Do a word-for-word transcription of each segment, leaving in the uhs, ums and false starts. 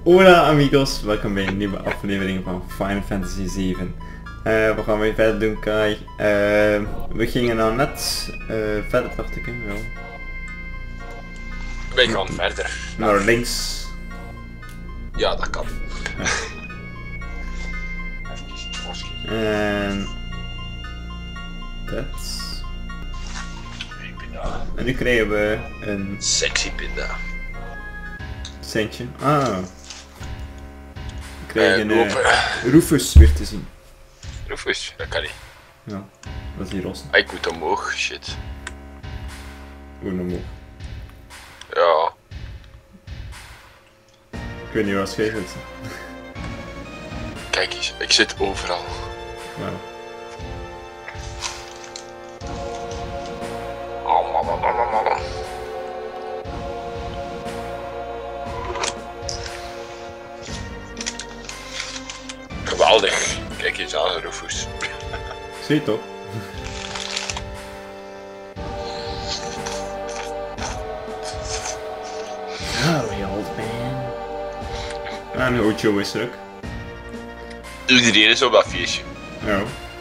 Hola amigos, welkom bij een nieuwe aflevering van Final Fantasy zeven. Uh, wat gaan we verder doen, Kai? Uh, we gingen nou net uh, verder, dacht ik, hè? Ja. Wij gaan verder. Naar links. Ja, dat kan. Ja. En... dat. En nu krijgen we een... sexy pinda. Centje. Ah. We krijgen uh, een uh, Rufus weer te zien. Rufus? Dat kan niet. Ja, dat is die roze. Ah, ik moet omhoog, shit. Hoe omhoog? Ja. Ik weet niet waar jij zit. Kijk eens, ik zit overal. Ja. Oh man, man, man, man, man. Geweldig. Kijk eens aan, Rufus. Zie je toch? Hurry old man. En Ocho is er ook. Iedereen is op dat feestje. Ja.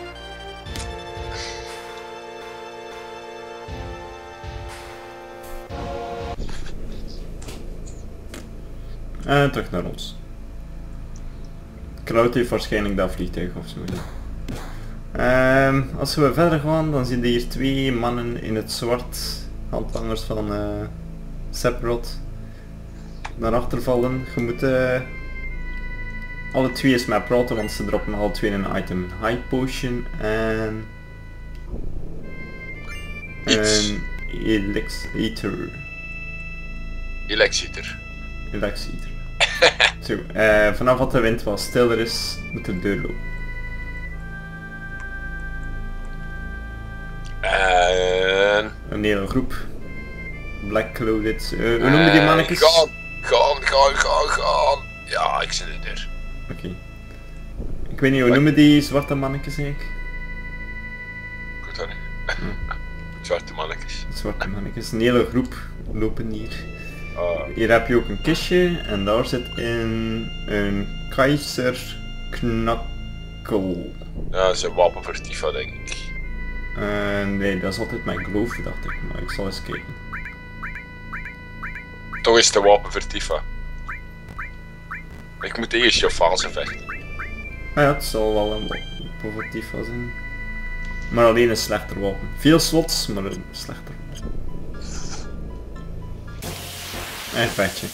En terug naar ons. Cloud heeft waarschijnlijk dat vliegtuig of zo. Um, als we verder gaan, dan zien we hier twee mannen in het zwart, handlangers van uh, Sephiroth, naar achter vallen. Je moet uh, alle twee eens met praten, want ze droppen alle twee een item. High Potion en een Elix Eater. Elixiter. Elix Eater. Zo, uh, vanaf wat de wind wat stiller is, moet de deur lopen. En... Een hele groep. Black Clouded. Uh, hoe noemen die mannetjes? Gaan, gaan, gaan, gaan, gaan. Ja, ik zit er. Oké. Okay. Ik weet niet, hoe noemen die zwarte mannetjes eigenlijk? Ik weet dat niet. Ja. Zwarte mannetjes. Zwarte mannetjes. Een hele groep lopen hier. Uh. Hier heb je ook een kistje en daar zit in een Kaiser Knakkel. Ja, dat is een wapen voor Tifa, denk ik. Uh, nee, dat is altijd mijn geloof, dacht ik, maar ik zal eens kijken. Toch is het een wapen voor Tifa. Ik moet eerst je fase vechten. Ah ja, het zal wel een wapen voor Tifa zijn. Maar alleen een slechter wapen. Veel slots, maar een slechter wapen. En vetje.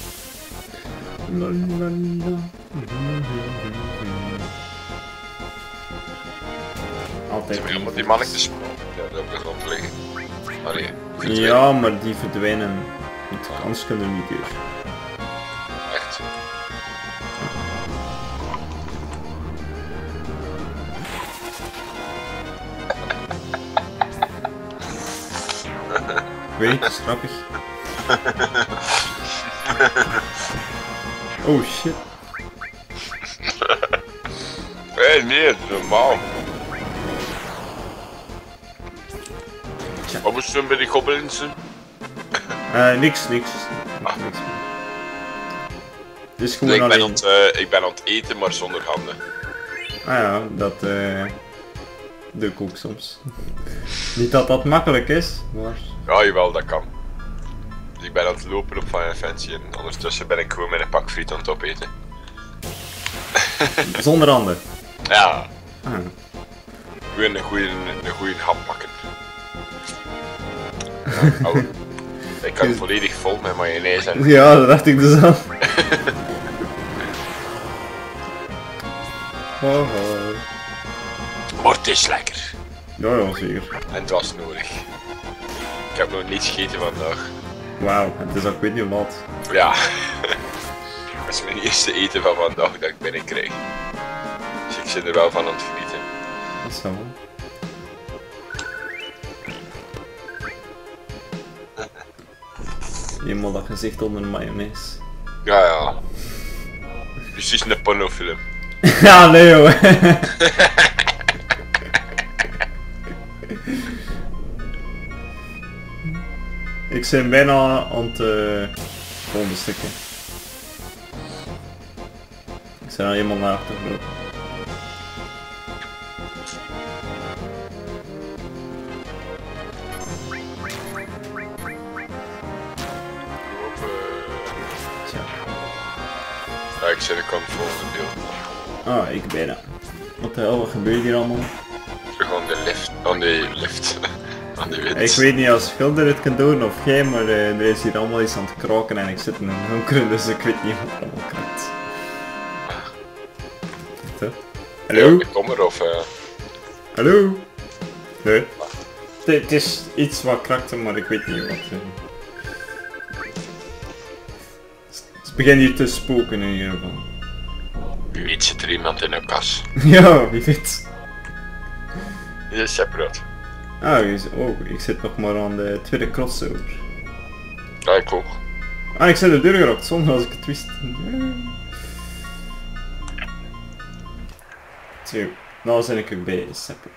Altijd. Ze hebben die mannetjes ja, die op de grond liggen. Allee, ja, maar die verdwijnen. Het anders kunnen er niet door. Echt? Weet je, dat is grappig. Oh shit. Hé, hey, nee, dat is normaal. Wat moest je doen bij die goblins? Uh, niks, niks. Ah. niks. Het is gewoon ik, ben alleen... aan het, uh, ik ben aan het eten, maar zonder handen. Ah ja, dat uh, doe ik ook soms. Niet dat dat makkelijk is, maar... Ja, jawel, dat kan. Dus ik ben aan het lopen op Final Fantasy en ondertussen ben ik gewoon met een pak friet aan het opeten. Zonder handen? Ja. Ah. Gewoon een goede een goede hap pakken. Oh. Ik kan volledig vol met mayonaise en... Ja, dat dacht ik dus al. Oh, oh. Maar het is lekker. Ja, ja, zeker. En het was nodig. Ik heb nog niets gegeten vandaag. Wauw, het is ook weet niet wat. Ja. Dat is mijn eerste eten van vandaag dat ik binnenkrijg. Dus ik zit er wel van aan het genieten. Dat is wel. Eenmaal dat gezicht onder de mayonaise. Ja, ja. Precies een pornofilm. Ja, nee hoor. Ik ben bijna aan het uh, volgende stukje. zijn al helemaal naar achter gelopen. Tja. Ja, ik zit de kant volgende deel. Ah, ik bijna. Wat de hel, wat gebeurt hier allemaal? Terug aan de lift, aan de lift, aan de wind. Ik weet niet als Schilder het kan doen of jij, maar uh, er is hier allemaal iets aan het kraken en ik zit in een donker, dus ik weet niet wat er allemaal kraakt. Zo. Hallo? Ja, ik kom er of... Uh... Hallo? Nee. Het is iets wat krakte, maar ik weet niet wat. Uh... Het begint hier te spoken in ieder geval. Wie weet zit er iemand in een kas. Ja, wie weet. Dit is separate. Ah, is, oh, ik zit nog maar aan de tweede crossover. Ja, ik ook. Ah, ik zit de deur gerakt zonder als ik het wist. Zo, nou ben ik er bij separate.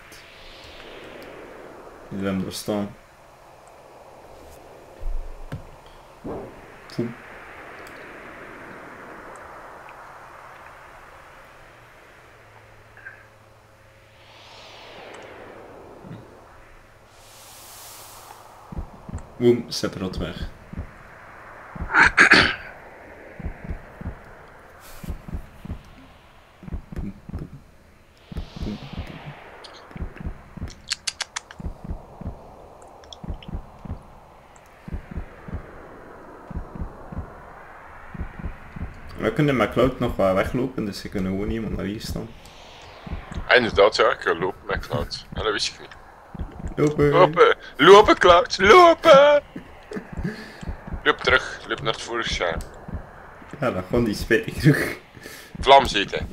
Die hebben er staan. Poem. Boom, separate weg. We kunnen met Cloud nog wel weglopen, dus ze kunnen gewoon iemand naar hier staan. Ah, inderdaad, ja, ik kan lopen met Cloud. Ja, dat wist ik niet. Lopen! Lopen! Lopen, Cloud! Lopen! Loop terug, loop naar het vorige jaar. Ja, dan gewoon die spijtig terug. Vlam zitten.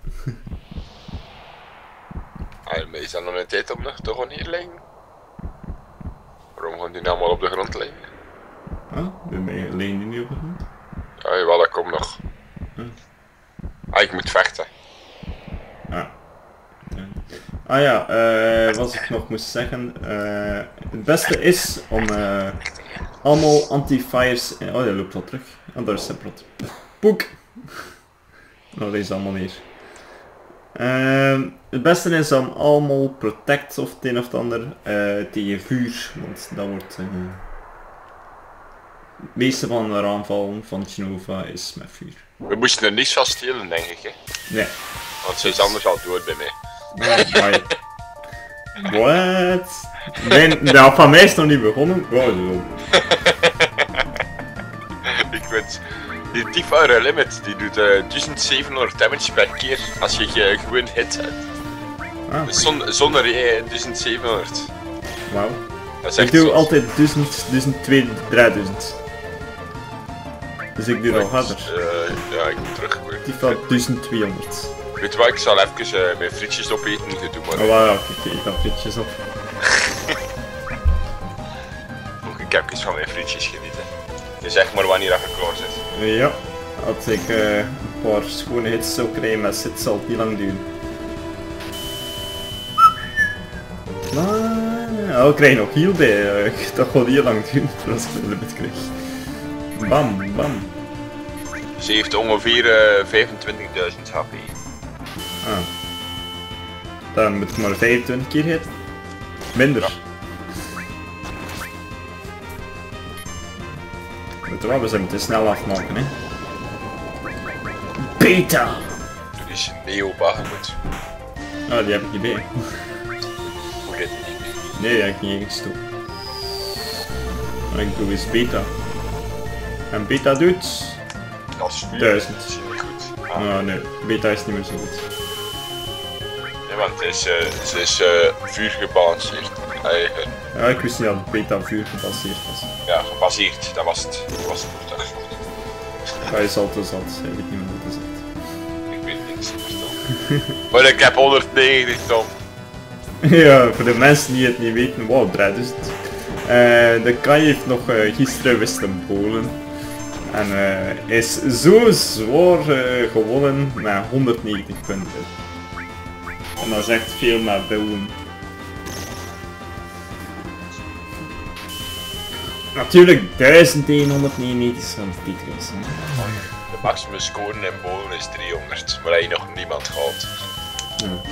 Ah, maar is dat nog een tijd om nog te gaan hier liggen? Waarom gaan die nou allemaal op de grond liggen? Ah, bij mij alleen die niet op de grond. Ja, jawel, dat komt nog. Hm. Ah, ik moet vechten. Ah. Ja. Ah ja, uh, wat ik nog moest zeggen. Uh, het beste is om uh, allemaal anti-fires... Oh, dat loopt al terug. Oh, daar is separate. Poek! Nou, deze allemaal hier. Uh, het beste is om allemaal protect of het een of het ander uh, tegen vuur. Want dat wordt... Uh, het meeste van de aanvallen van Jenova is met vuur. We moesten er niets van stelen, denk ik, hè? Nee. Want ze is anders al dood bij mij. What? Nee, nou, van mij is het nog niet begonnen. Wow, zo. Ik weet, die T-Fire Limit die doet uh, duizend zevenhonderd damage per keer als je uh, gewoon hit hebt. Ah, dus zon, zonder uh, duizend zevenhonderd. Wauw. Ik Ik doe zo. altijd duizend, duizend, tweeduizend, drieduizend. Dus ik doe al harder. Uh, ja, ik moet terug. Die valt duizend tweehonderd. Weet je wat, ik zal even uh, mijn frietjes opeten, je doet maar. Oh wauw, kijk, ik heb frietjes op. Ook ik heb eens van mijn frietjes genieten. Je zegt maar wanneer dat je klaar zit. Ja, als ik uh, een paar schone hits zou krijgen met zit, zal het niet lang duren. Maar, oh, ik krijg nog heal bij. Uh, dat gaat heel lang duren als ik de limit krijg. Bam, bam. Ze heeft ongeveer uh, vijfentwintigduizend H P. Ah. Dan moet ik maar vijfentwintig keer hitten. Minder. Ja. Weet je wat, we zijn moeten snel afmaken, hè. Beta! Toen is Neo bagemoed. Oh, die heb ik niet bij. Hoe heet die niet? Nee, die heb ik niet ingestoken. Maar ik doe eens beta. En beta doet... Dat is vuur. Duizend. Dat is niet goed. Ah. Oh nee, beta is niet meer zo goed. Ja, want het is, uh, het is uh, vuur gebalanceerd. Eigen. Ja, ik wist niet dat beta vuur gebaseerd was. Ja, gebaseerd. Dat was het. Dat was het woord. Hij is altijd zat, hij weet niet meer wat hij zegt. Ik weet niks, verstaan. Maar ik heb honderdnegentig ton. Ja, voor de mensen die het niet weten, wow, drieduizend. Uh, de Kai heeft nog uh, gisteren wisten bolen. En uh, hij is zo zwaar uh, gewonnen met honderdnegentig punten. En dat is echt veel met bouwen. Natuurlijk duizend honderdnegenennegentig is van Pieter is. De Maximum scoren en bowlen is driehonderd, maar hij nog niemand gehad. Ja.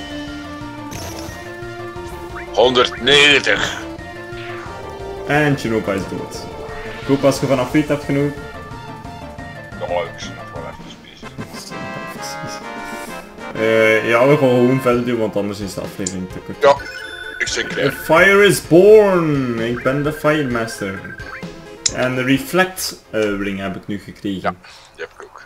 honderdnegentig. En Chinopa is dood. Ik hoop als je vanaf Friet hebt genoeg. Nog leuk, nog wel even spelen. Uh, ja, we gaan gewoon verder doen, want anders is de aflevering te kort. Ja, ik zeg The klaar. fire is born! Ik ben de Firemaster. En de Reflect uh, ring heb ik nu gekregen. Ja, die heb ik ook.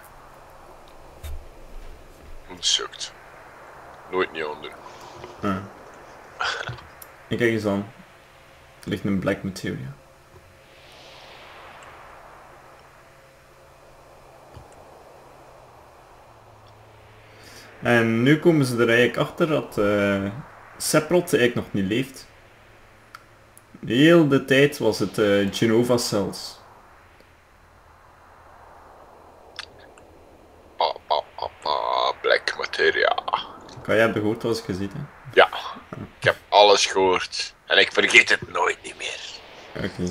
Dat sukt. Nooit niet onder. Ah. En kijk eens aan. Er ligt een black materia. En nu komen ze er eigenlijk achter dat uh, Sephiroth eigenlijk nog niet leeft. De hele tijd was het uh, Genova Cells. Pa, pa, pa, pa, black materia. Kan jij gehoord wat ik gezien heb? Ja, ik heb alles gehoord. En ik vergeet het nooit niet meer. Oké. Okay.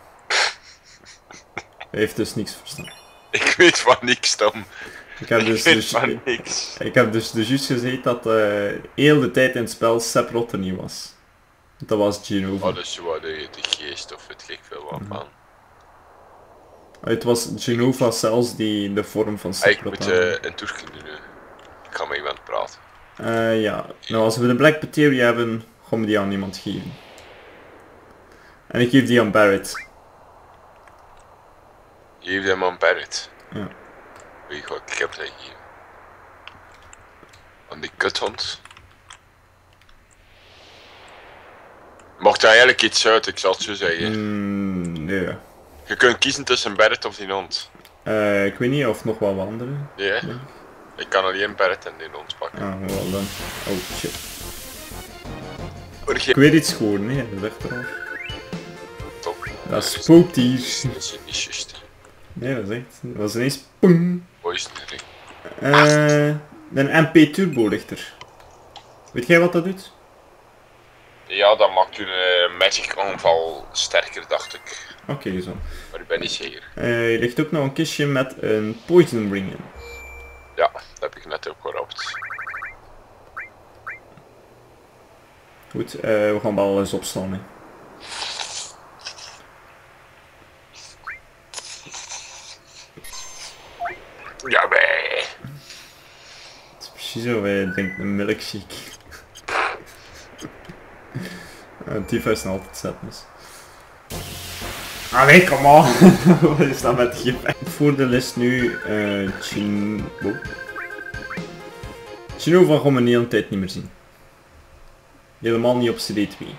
Hij heeft dus niks verstaan. Ik weet van niks, Tom. Ik heb dus, ik weet dus, van niks. Ik heb dus, dus juist gezegd dat uh, heel de tijd in het spel Sephiroth er niet was. Dat was Genova. Oh, dus wat de, de geest of het gek veel wat van. Mm-hmm. Het was Genova zelfs die de vorm van Hey, Sephiroth ik moet uh, een toertje doen nu. Ik ga met iemand praten. Uh, ja, nou als we de Black Materia hebben, gaan we die aan iemand geven. En ik geef die aan Barret. Je geeft hem aan Barret. Ja. Weet je wat ik heb dat gegeven? Aan die kuthond. Mocht hij eigenlijk iets uit, ik zal het zo zeggen. Mm, nee. Je kunt kiezen tussen Barret of die hond. Uh, ik weet niet of nog wat anderen. Nee, hè? Nee. Ik kan alleen Barret en die hond pakken. Ah, wel dan. Oh shit. Orge Ik weet iets gewoon, nee, dat is echt raar. Top. Dat spookt hier. Dat is niet juist. Nee, dat is echt. Dat was ineens pong. Hoe is het? Uh, een M P Turbo ligt er. Weet jij wat dat doet? Ja, dat maakt hun uh, magic aanval sterker, dacht ik. Oké, okay, zo. Maar ik ben niet zeker. Uh, je ligt ook nog een kistje met een poison ring in. Ja, dat heb ik net ook gehoord. Goed, uh, we gaan wel eens opstaan. Hè. Ja, bij. Het is precies zo, wij denken een milkshake. uh, Tifa is nog altijd sadness. Allee, kom on! Wat is dat met je? Voor de list nu uh, Chin... Oh. Genova gaan we een hele tijd niet meer zien. Helemaal niet op C D twee.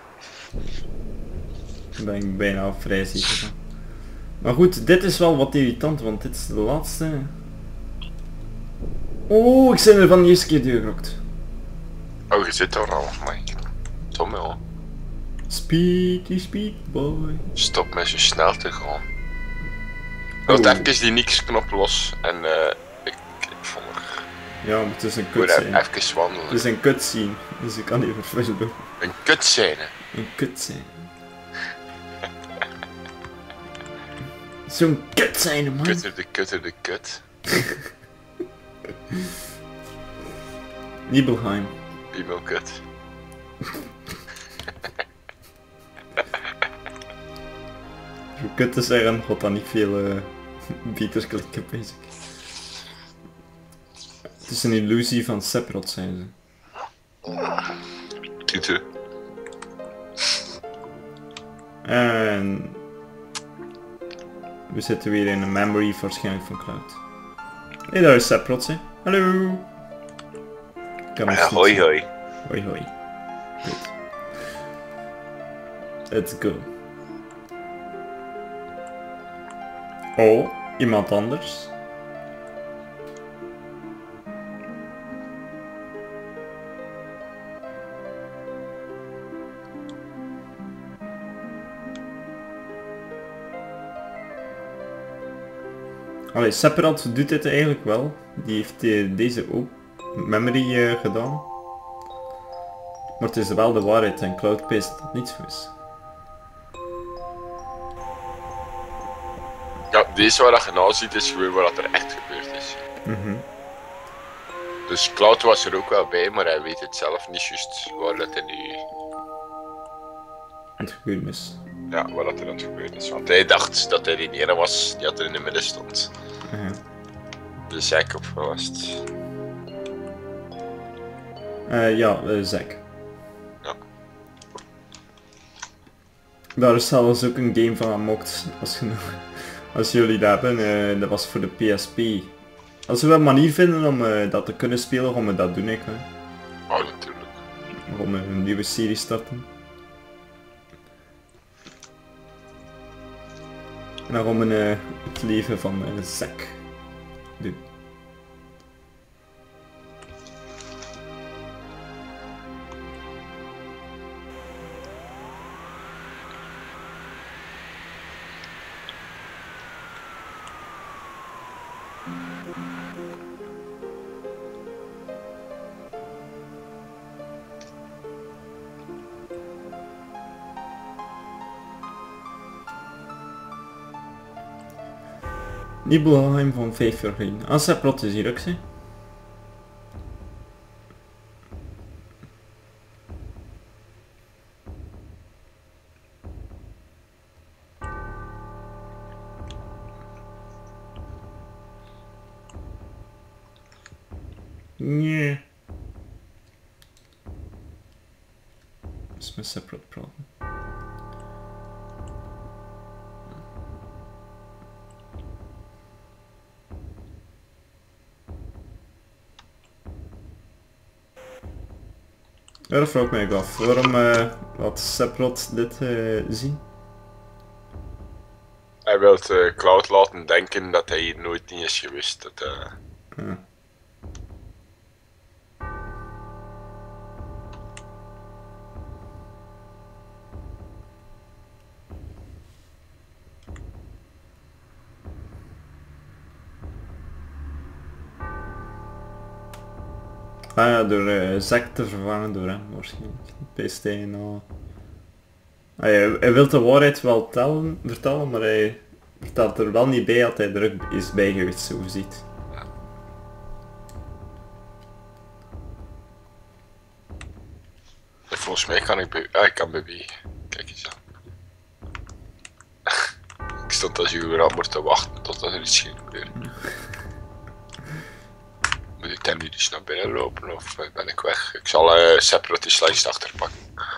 Daar ben ik bijna vrij zeker van. Maar goed, dit is wel wat irritant, want dit is de laatste. Oh, ik ben er van de eerste keer doorgerokt. Oh, je zit er al, maar Tom wel. Speedy speed boy. Stop met zo snel te gaan. Laat Oh. even die niks knop los en uh, ik, ik vond er... Ja, maar het is een Ik moet cutscene. even wandelen. Het is een cutscene, dus ik kan niet vervullen doen. Een kutscène. Een cutscene. Zo'n cutscene, man. Kutter de kutter de kut. Nibelheim. Piemel kut. Om kut te zeggen, gaat dan niet veel uh, beaters klikken, bezig. Het is een illusie van Sephiroth, zijn ze. Tute. En... we zitten weer in een memory, waarschijnlijk van Cloud. Hé, hey, daar is Sephiroth, hè. Hallo! Ik kan ons Ja, niet hoi zien. hoi. Hoi hoi. Goed. Let's go. Oh, iemand anders? Allee, Sephiroth doet dit eigenlijk wel. Die heeft uh, deze ook memory uh, gedaan. Maar het is wel de waarheid en Cloud Pace dat dat niet zo is. Ja, deze waar je nou ziet is gewoon wat er echt gebeurt. Mhm. Dus Cloud was er ook wel bij, maar hij weet het zelf niet juist waar dat hij nu... Het gebeurd is. Ja, waar dat er aan het gebeuren is. Want hij dacht dat hij de ene was die dat er in de midden stond. Uh, Dus Zack of wat was het? uh, ja, uh, Zack. Ja. Daar is zelfs ook een game van gemokt, als, je, als jullie dat hebben. Uh, dat was voor de P S P. Als we een manier vinden om uh, dat te kunnen spelen, gaan we dat doen. Ik, Oh, natuurlijk. we gaan een nieuwe serie starten. En dan gaan we uh, het leven van uh, Zack doen. Nibelheim van vijf jaar geleden. Ah, Sephiroth is hier ook, hè? Nee. Dat is mijn Sephiroth praten. Ja, dat vraag ik mij ook af. Waarom uh, laat Sephiroth dit uh, zien? Hij wil uh, Cloud laten denken dat hij hier nooit niet is geweest. Dat, uh... Ja. Ah ja, door uh, Zack te vervangen door hem waarschijnlijk. P S T en al. Ah, ja, hij wil de waarheid wel tellen, vertellen, maar hij vertelt er wel niet bij dat hij er ook is bij geweest, zo ziet. Volgens mij kan ik, be ah, ik kan bewegen. Kijk eens aan. Ik stond als uw rammer te wachten totdat er iets ging gebeuren. Moet ik dan nu dus naar binnen lopen of ben ik weg? Ik zal uh, Sephiroth die slice achterpakken.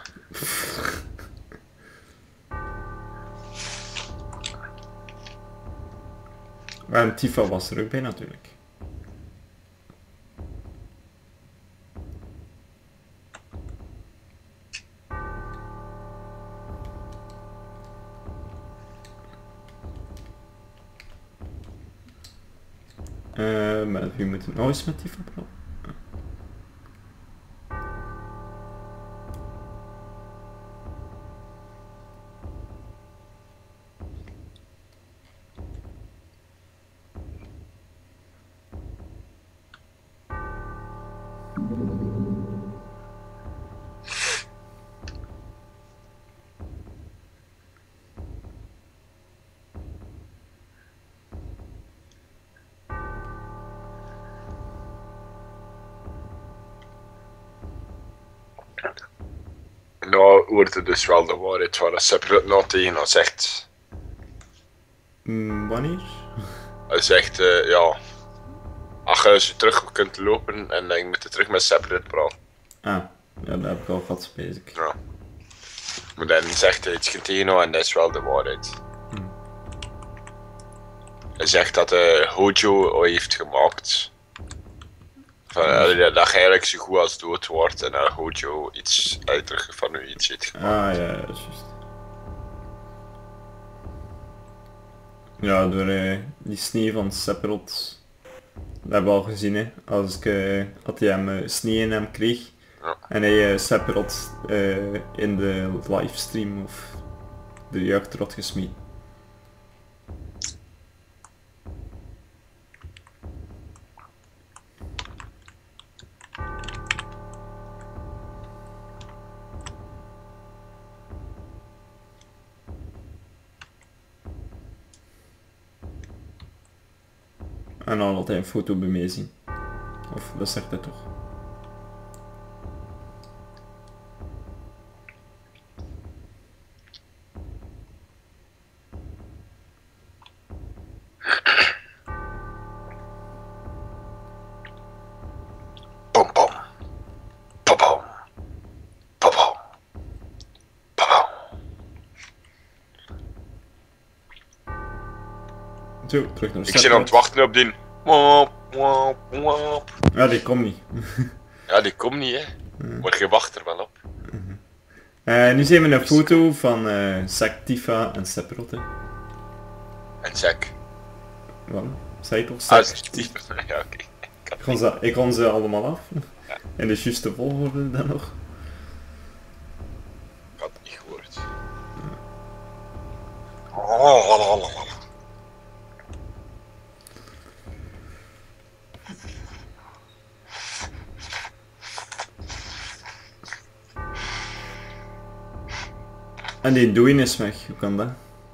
En Tifa was er ook bij natuurlijk. Uh, met wie moet ik nou eens met Tifa praten? Nou hoort het dus wel de waarheid waar Sephiroth nou tegen ons zegt. Mm, wanneer? Hij zegt, uh, ja, als je zo terug kunt lopen en dan moet je terug met Sephiroth praten. Ah, ja, dat heb ik al gehad, bezig. Ja. Maar dan zegt hij iets tegen jou en dat is wel de waarheid. Hmm. Hij zegt dat hij Hojo al heeft gemaakt. Van, uh, dat je eigenlijk zo goed als dood wordt en dat Hojo iets uit terug van u iets heeft gemaakt. Ah, ja, ja, dat is juist. Ja, door uh, die sneeuw van Sephiroth. Dat hebben we al gezien, hè. Als ik, uh, dat hij hem uh, sneeuw in hem kreeg. Ja. En hij uh, Sephiroth uh, in de livestream of de jeugd had gesmeed. En dan altijd een foto bij mij zien. Of dat zegt hij toch. Pom pom. Pom pom. Pom pom. Pom pom. Zo, terug naar de Ik zit aan het wachten op die. Wop, wop, wop. Ja, die komt niet. Ja, die komt niet, hè. Maar je wacht er wel op. Uh, nu zien we een foto van uh, Zack, Tifa en Sephiroth. Hè. En Zack. Wat? Zei je toch? Ah, Zack, Tifa. Ja, oké. Okay. Ik kon ze, ik kon ze allemaal af. Ja. In de juiste volgorde dan nog. Ik had het niet gehoord. Ja. En die doeien is weg, hoe kan dat?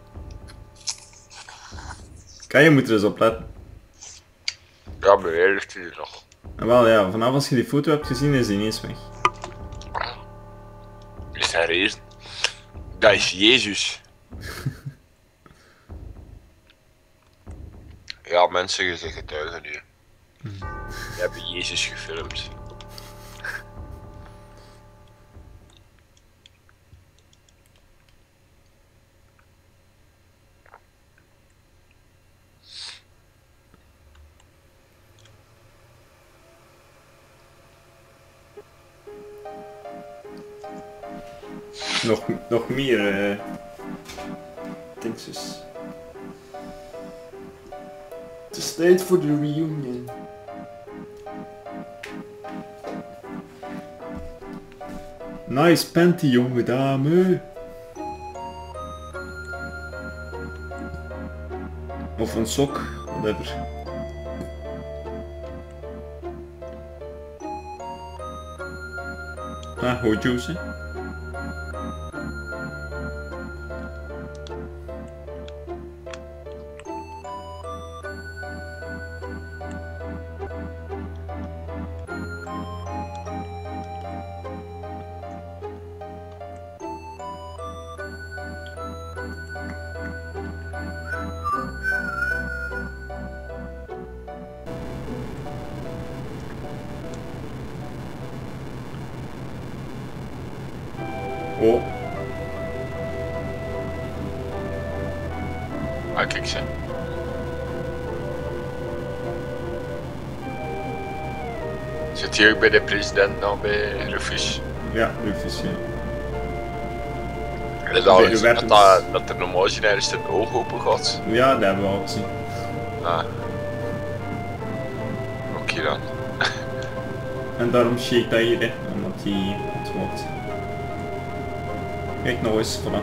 Kan je moet er eens op letten. Ja, bij mij ligt hij er nog. En wel ja, vanaf als je die foto hebt gezien is die ineens weg. Is hij rezen? Dat is Jezus. Ja, mensen, je zegt getuigen nu. We hebben Jezus gefilmd. Nog, nog meer uh, dingetjes. Het is tijd voor de reunion. Nice panty, jonge dame. Of een sok, whatever. Ah, Hojo's, hè. Oh. Ah, kijk ze. Zit hij ook bij de president nou bij Rufus? Ja, Rufus, ja. En dat, Bij is, de dat, dat, dat er normaal gezien ergens een oog open gaat. Ja, dat hebben we al gezien. Ah. Oké okay, dan. En daarom shake dat hier, hè, omdat hij ontwaakt. Kijk nou eens, voilà.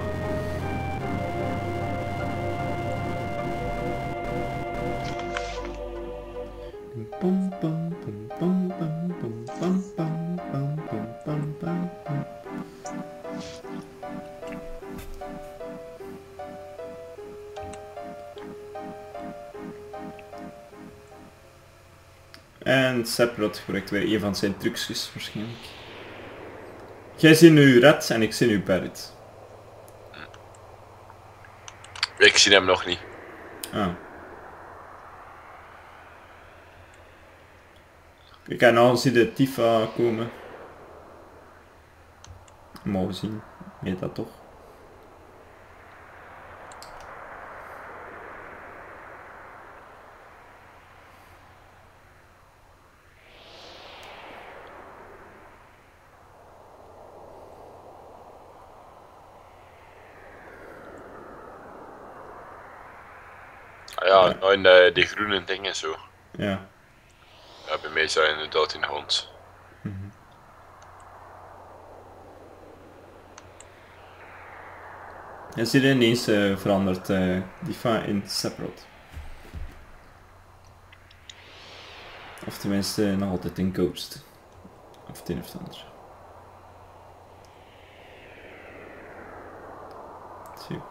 Pom, pom, pom, pom, pom, pom, pom, pom, pom, pom, pom, pom. En Sephiroth gebruikt weer een van zijn trucjes waarschijnlijk. Jij ziet nu Red en ik zie nu Barret. Ik zie hem nog niet. Ah. Ik kan nou zien de Tifa komen. Mogen zien, weet dat toch? Ja, nou in de, die groene dingen zo. Ja. Ja, bij mij zijn inderdaad in de hond. Mm-hmm. Je ziet ineens uh, veranderd uh, Tifa in Sephiroth. Of tenminste uh, nog altijd in Ghost. Of het een of het ander. Zo.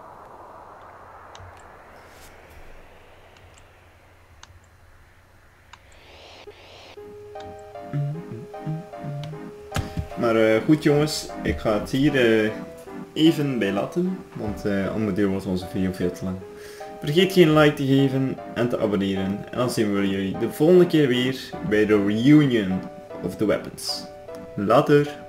Maar uh, goed jongens, ik ga het hier uh, even bij laten, want uh, anders wordt onze video veel te lang. Vergeet geen like te geven en te abonneren. En dan zien we jullie de volgende keer weer bij de reunion of the weapons. Later!